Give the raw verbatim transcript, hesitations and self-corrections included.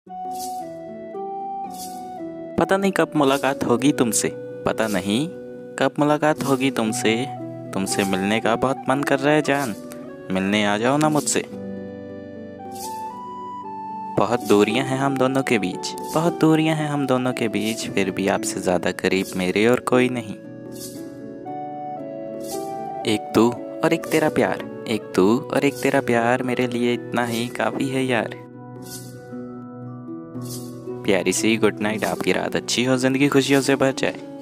पता नहीं कब मुलाकात होगी तुमसे, पता नहीं कब मुलाकात होगी तुमसे। तुमसे मिलने का बहुत मन कर रहा है जान, मिलने आ जाओ ना मुझसे। बहुत दूरियां हैं हम दोनों के बीच, बहुत दूरियां हैं हम दोनों के बीच, फिर भी आपसे ज़्यादा करीब मेरे और कोई नहीं। एक तू और एक तेरा प्यार, एक तू और एक तेरा प्यार मेरे लिए इतना ही काफ़ी है यार। प्यारी सी गुड नाइट, आपकी रात अच्छी हो, ज़िंदगी खुशियों से भर जाए।